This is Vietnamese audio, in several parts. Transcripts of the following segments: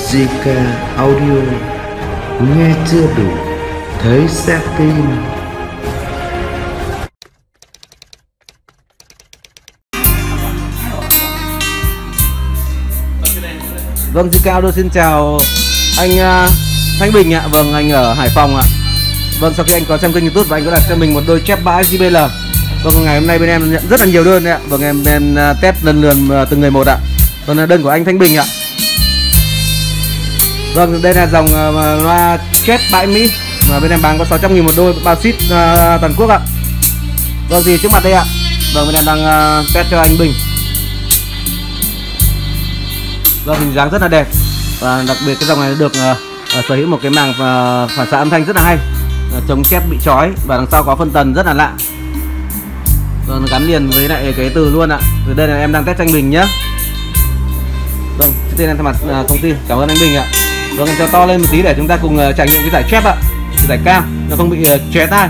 JK Audio, nghe chưa đủ, thấy sẽ tin. Vâng, JK Audio xin chào anh Thanh Bình ạ. Vâng, anh ở Hải Phòng ạ. Vâng, sau khi anh có xem kênh YouTube và anh có đặt cho mình một đôi chép bãi JBL. Vâng, ngày hôm nay bên em nhận rất là nhiều đơn đấy ạ. Vâng, em bên test lần lượt từng người một ạ. Vâng, đơn của anh Thanh Bình ạ. Vâng, đây là dòng loa chép bãi Mỹ mà bên em bán có 600.000 một đôi, bao ship toàn quốc ạ. Vâng, thì trước mặt đây ạ. Vâng, bên em đang test cho anh Bình. Vâng, hình dáng rất là đẹp và đặc biệt cái dòng này được sở hữu một cái màng phản xạ âm thanh rất là hay, chống chép bị chói, và đằng sau có phân tần rất là lạ. Vâng, gắn liền với lại cái từ luôn ạ. Từ đây là em đang test cho anh Bình nhé. Vâng, trước tiên em thay mặt công ty cảm ơn anh Bình ạ. Vâng, em cho to lên một tí để chúng ta cùng trải nghiệm cái giải chép ạ, cái giải cao nó không bị chóe tai.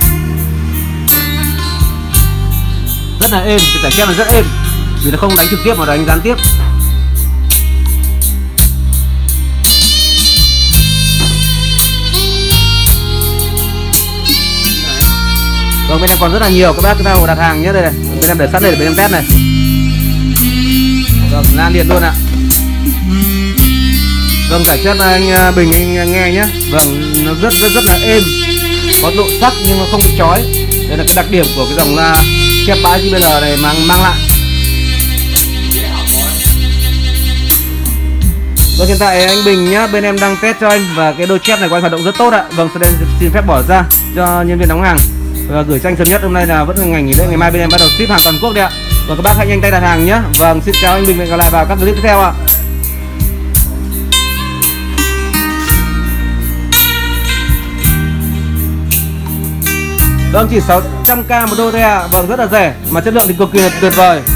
Rất là êm, cái giải chép là rất êm vì nó không đánh trực tiếp mà đánh gián tiếp. Vâng, bên em còn rất là nhiều các bác chúng ta đặt hàng nhé. Đây này, bên em để sẵn đây để bên em test này. Vâng, lan liền luôn ạ. Vâng, giải chép anh Bình anh nghe nhé. Vâng, nó rất là êm, có độ sắc nhưng mà không bị chói. Đây là cái đặc điểm của cái dòng loa chép bãi JBL này mang lại. Vâng, hiện tại anh Bình nhá, bên em đang test cho anh và cái đôi chép này của anh hoạt động rất tốt ạ. Vâng, sau đây xin phép bỏ ra cho nhân viên đóng hàng và gửi cho anh sớm nhất. Hôm nay là vẫn là ngày nghỉ lễ, ngày mai bên em bắt đầu ship hàng toàn quốc đấy ạ. Và các bác hãy nhanh tay đặt hàng nhé. Vâng, xin chào anh Bình, hẹn gặp lại vào các clip tiếp theo ạ. Vâng, chỉ 600k một đôi thôi ạ. Vâng, rất là rẻ mà chất lượng thì cực kỳ tuyệt vời.